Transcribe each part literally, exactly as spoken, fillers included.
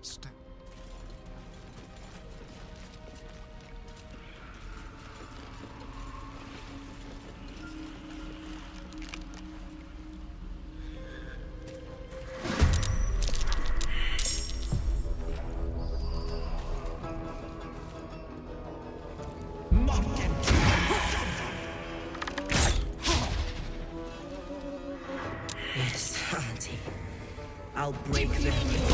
step. Yes, Auntie. I'll break them.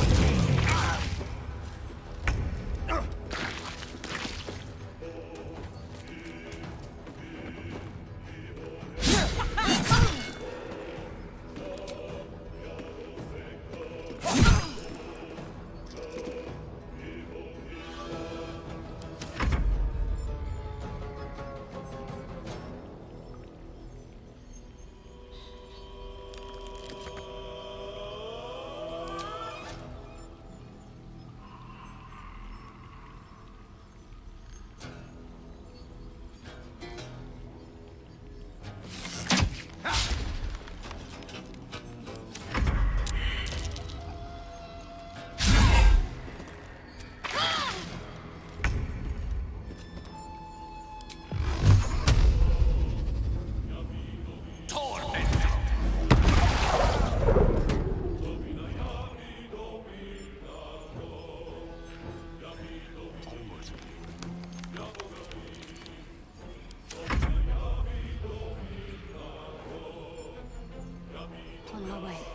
On my way.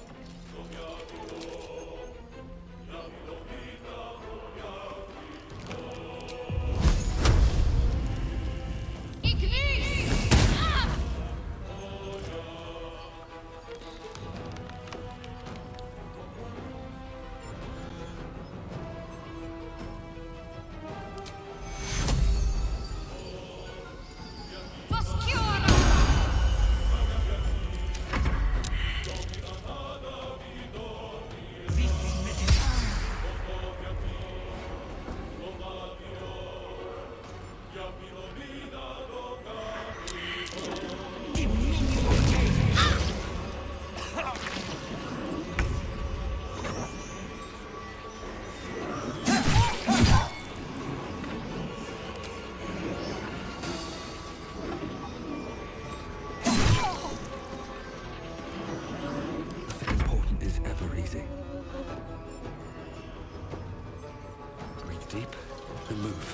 Deep and move.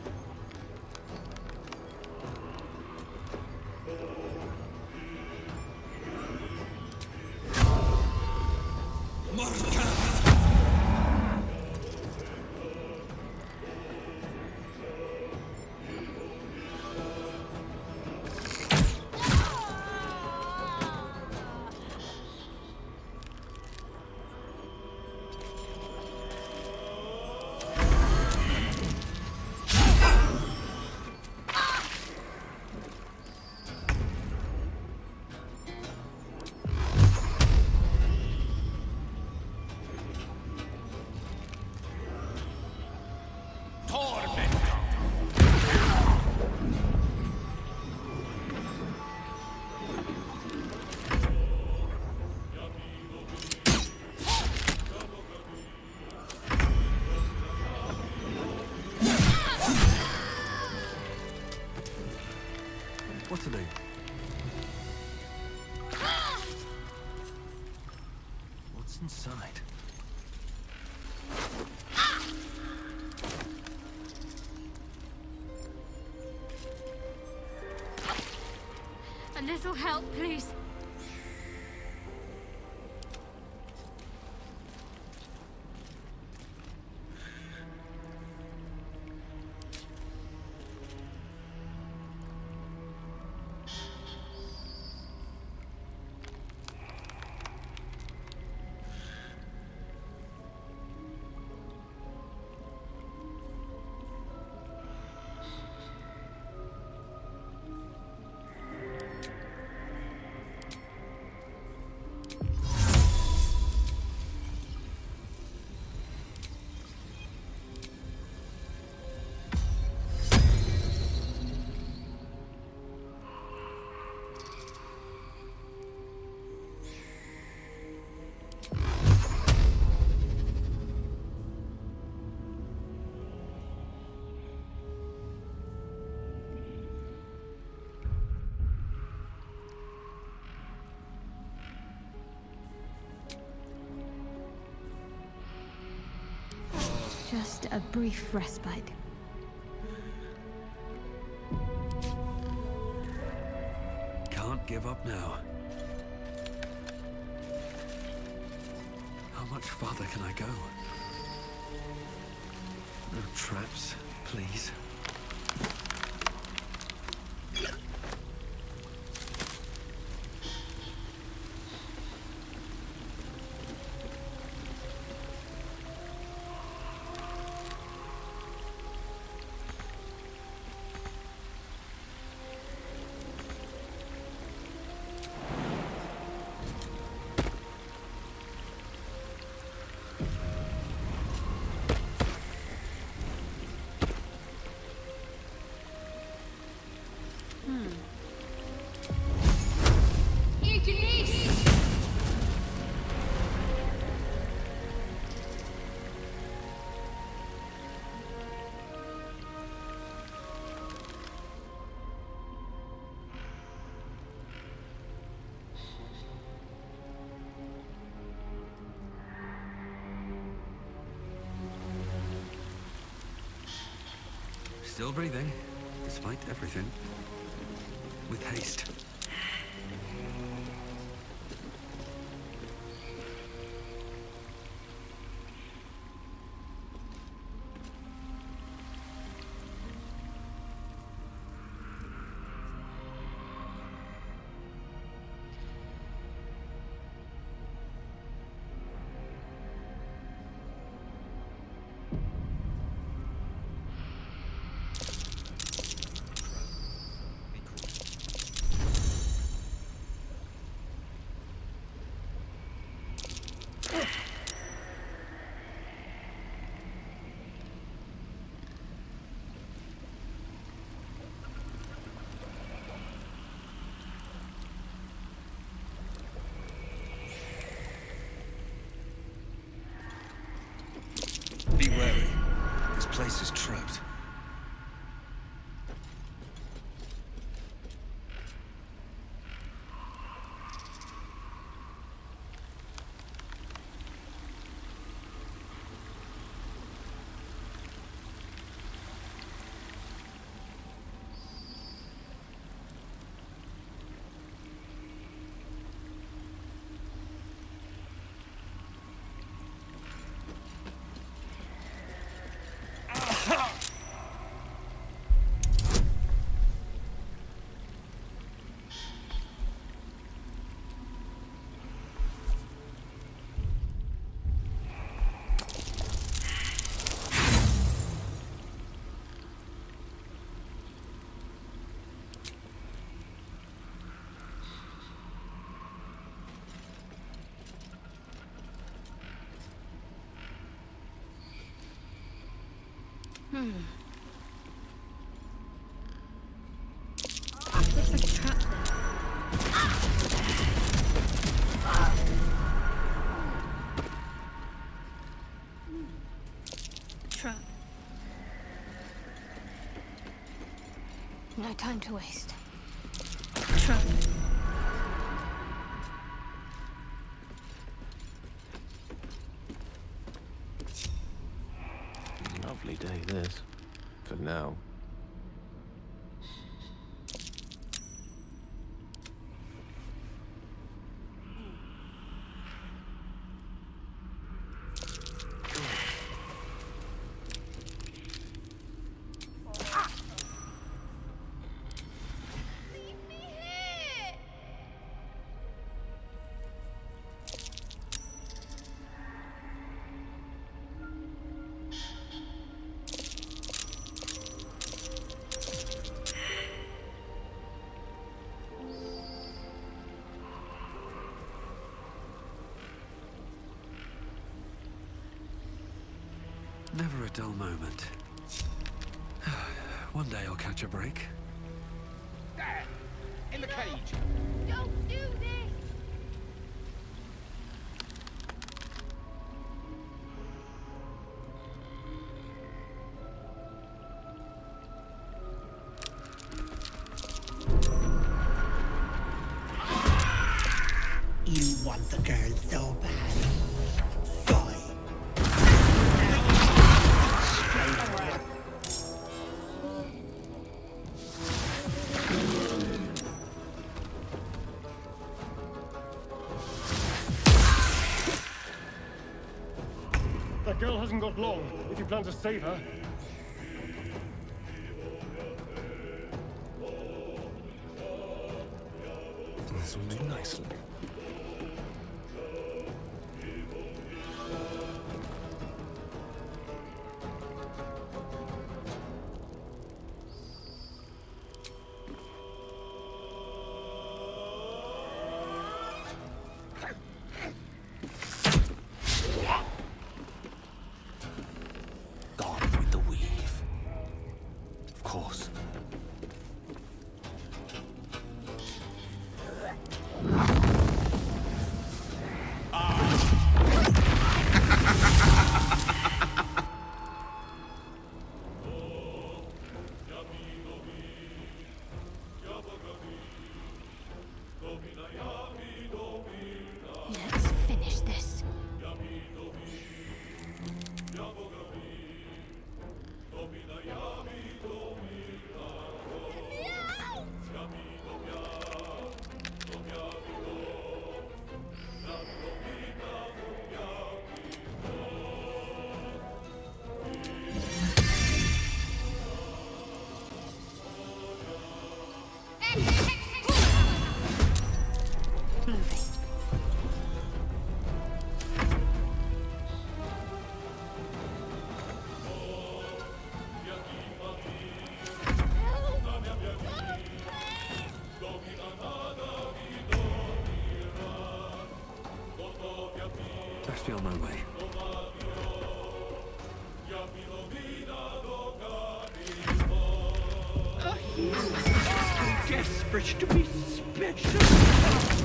What's it? What's inside? A little help, please. Just a brief respite. Can't give up now. How much farther can I go? No traps, please. Still breathing, despite everything. With haste. Be wary. This place is trapped. Hmm. Looks like a trap there. Trap. No time to waste. Trap. Lovely day, this. For now. Never a dull moment. One day I'll catch a break. There! In the cage! Don't do this! You want the girl so bad. Fine. That girl hasn't got long, if you plan to save her. This will do nicely. Let's finish this. Best be on my way. I'm desperate to be special.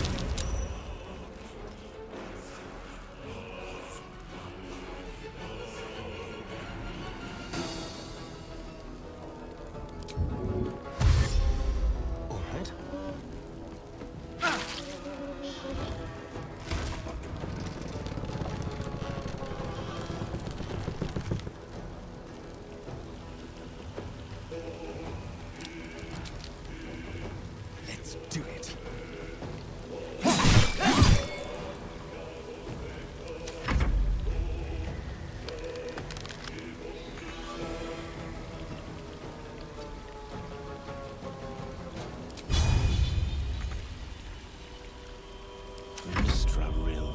Do it. Mistral.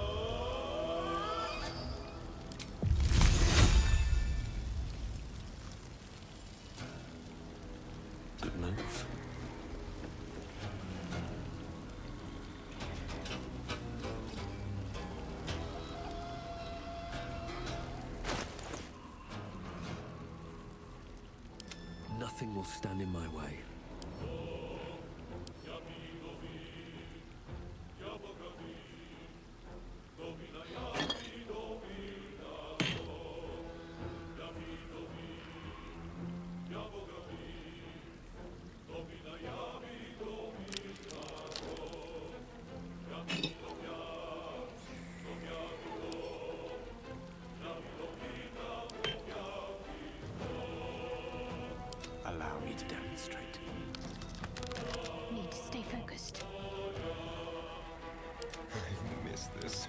Good move. Nothing will stand in my way. Allow me to demonstrate. Need to stay focused. I've missed this.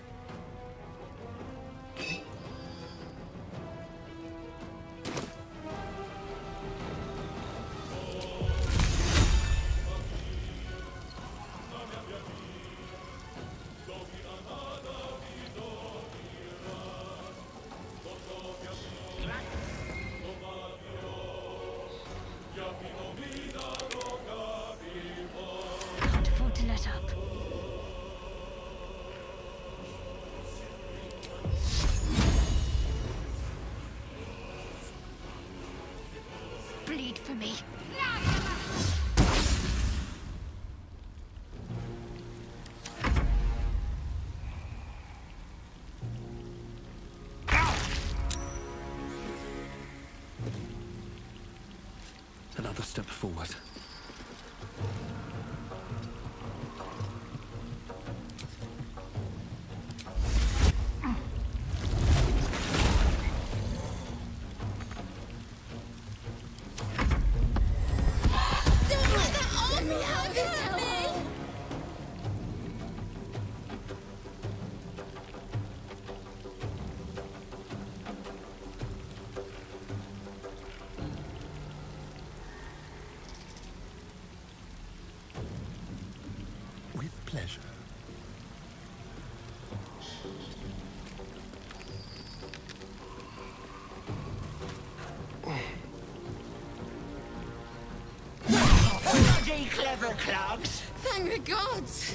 Can't afford to let up. Bleed for me. Another step forward. very clever, clogs. Thank the gods!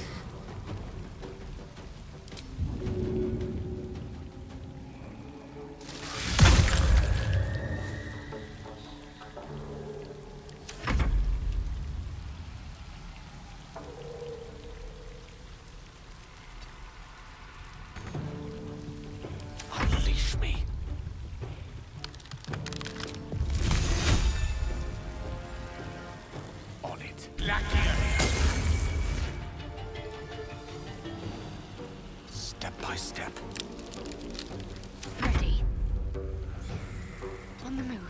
Unleash me. On it. Step by step. Ready. On the move.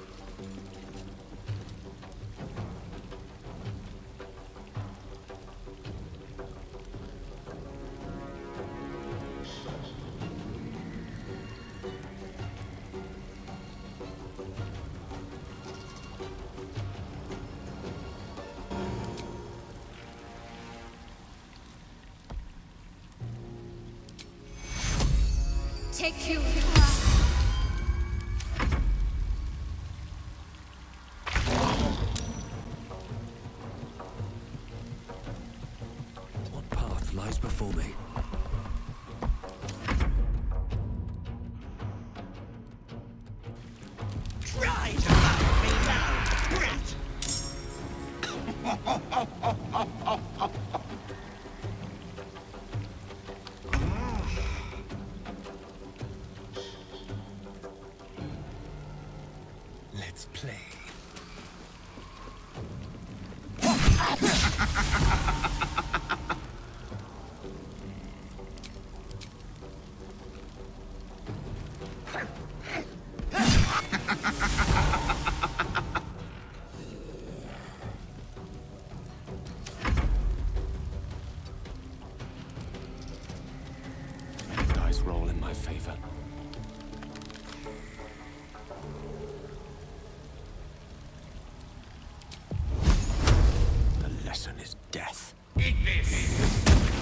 Take you. What path lies before me? Try to find me now, brat! Let's play. May the dice roll in my favor. The lesson is death. Eat this!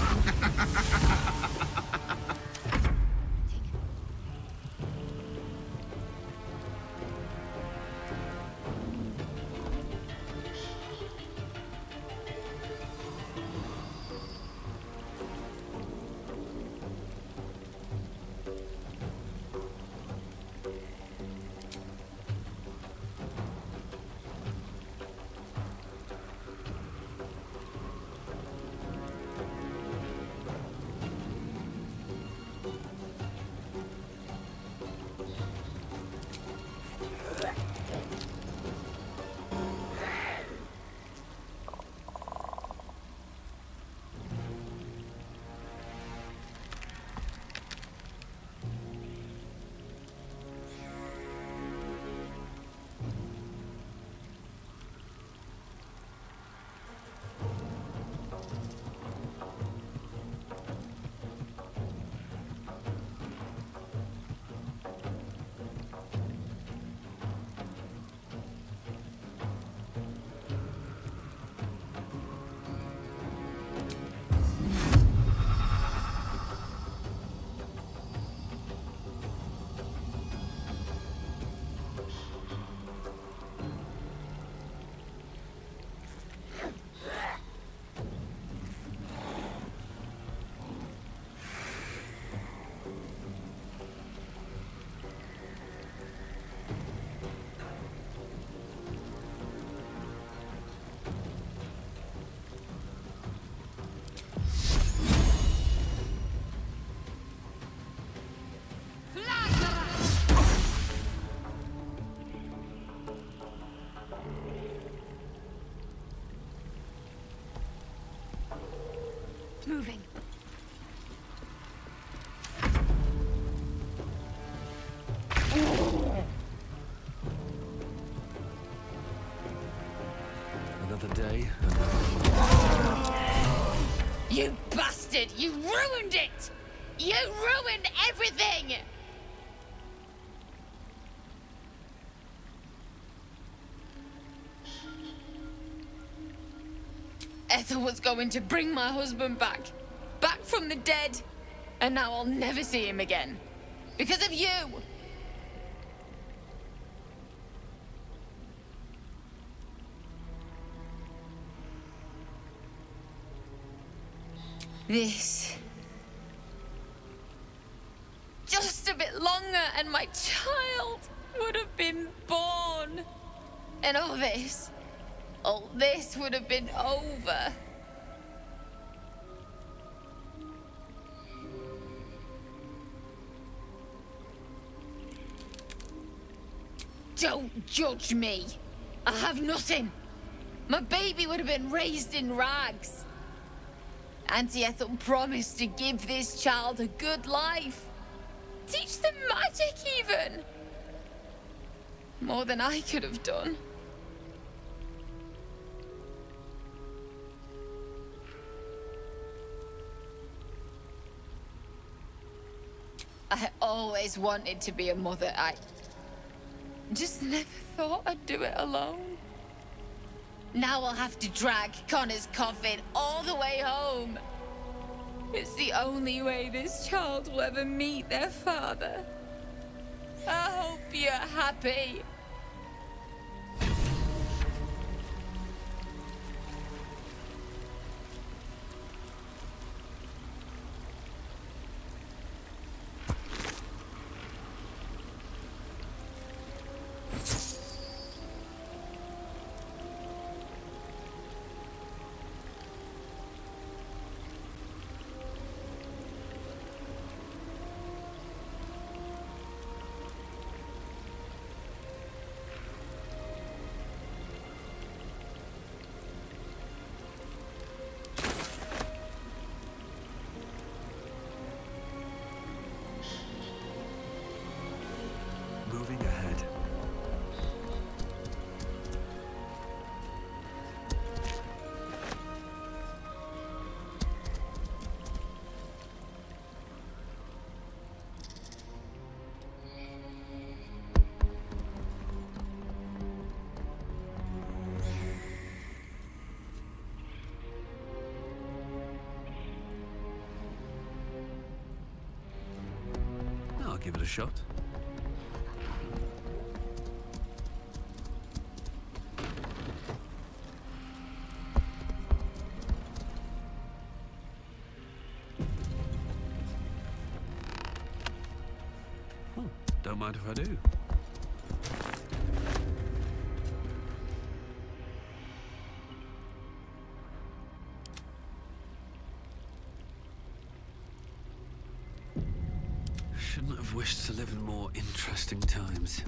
Moving. Another day, another... You bastard! You ruined it! You ruined everything! Ethel was going to bring my husband back. Back from the dead. And now I'll never see him again. Because of you! This. Just a bit longer and my child would have been born. And all this, all this would have been over. Don't judge me. I have nothing. My baby would have been raised in rags. Auntie Ethel promised to give this child a good life. Teach them magic, even. More than I could have done. I always wanted to be a mother. I just never thought I'd do it alone. Now I'll have to drag Connor's coffin all the way home. It's the only way this child will ever meet their father. I hope you're happy. Moving ahead. I'll give it a shot. Don't mind if I do. Shouldn't have wished to live in more interesting times.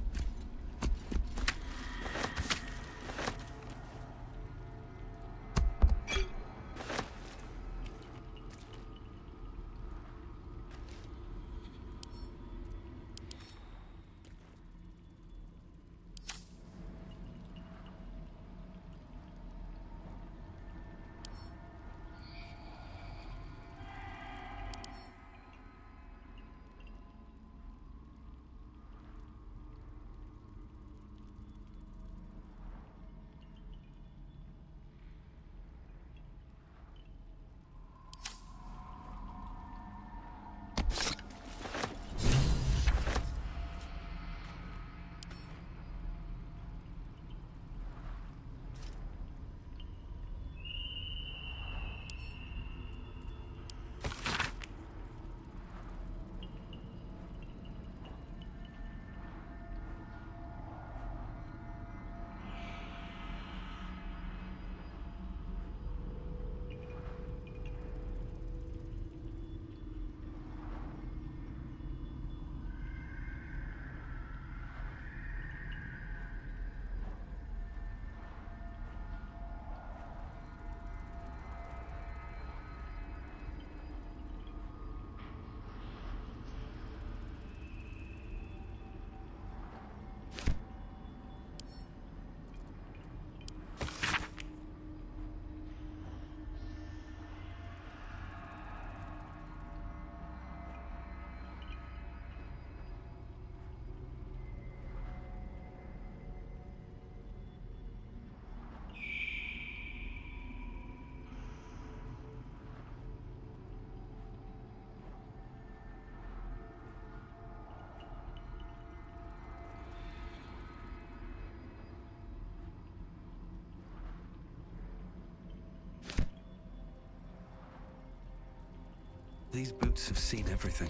These boots have seen everything.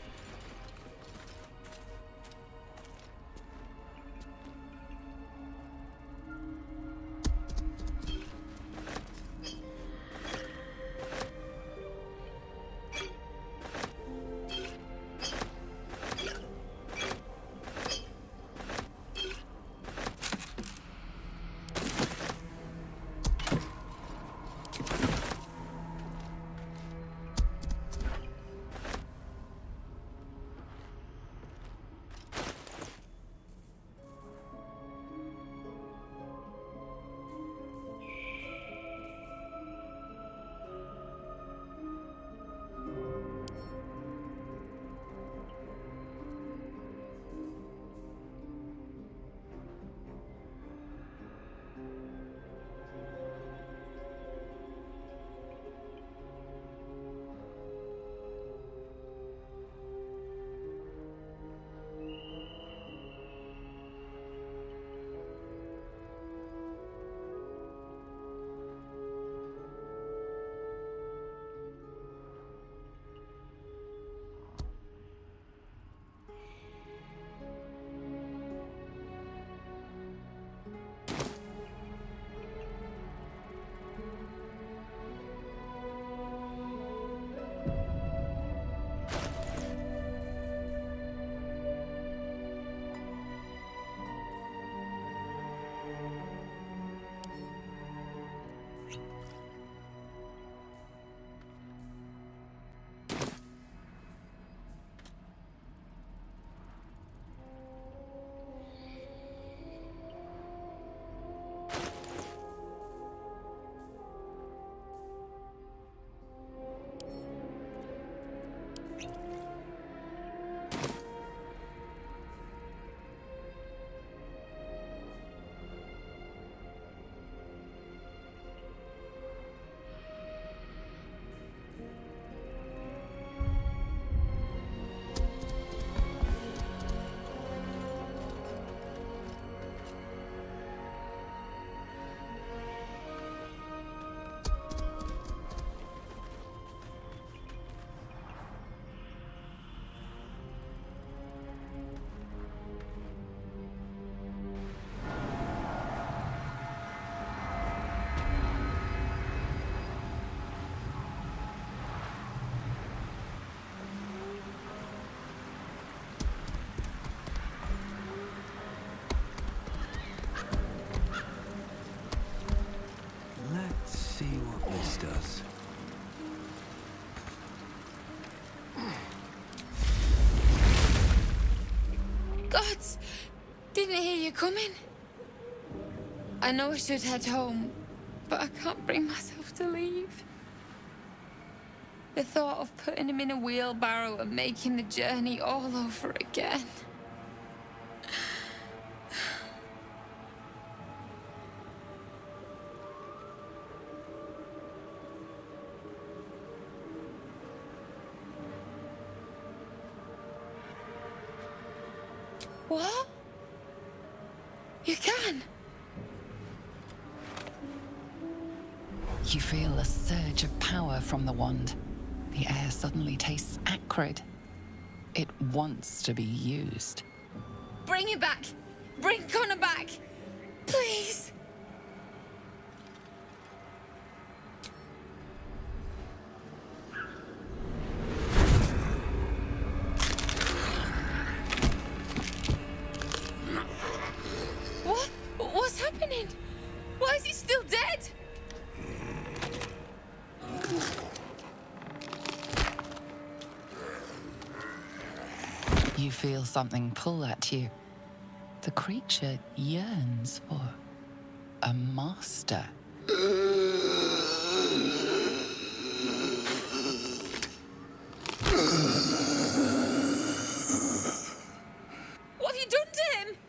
Does. Gods! Didn't hear you coming. I know I should head home, but I can't bring myself to leave. The thought of putting him in a wheelbarrow and making the journey all over again. What? You can? You feel a surge of power from the wand. The air suddenly tastes acrid. It wants to be used. Bring it back! Bring Connor back! Please! What? What's happening? Why is he still dead? You feel something pull at you. The creature yearns for a master. What have you done to him?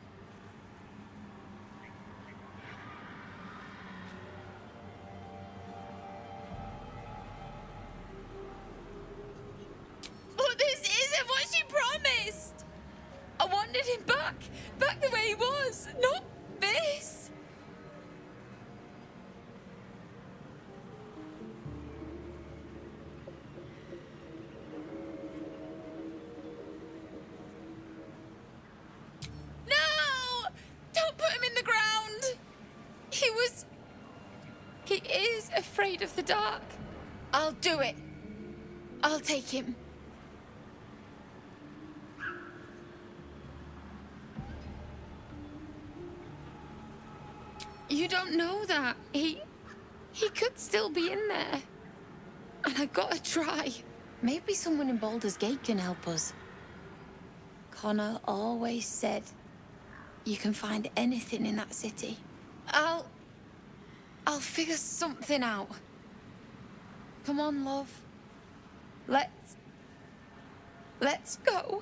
But this isn't what she promised. I wanted him back, back the way he was, not this. He was... He is afraid of the dark. I'll do it. I'll take him. You don't know that. He... He could still be in there. And I gotta try. Maybe someone in Baldur's Gate can help us. Connor always said you can find anything in that city. I'll... I'll figure something out. Come on, love. Let's... Let's go.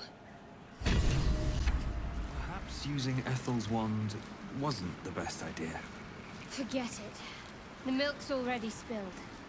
Perhaps using Ethel's wand wasn't the best idea. Forget it. The milk's already spilled.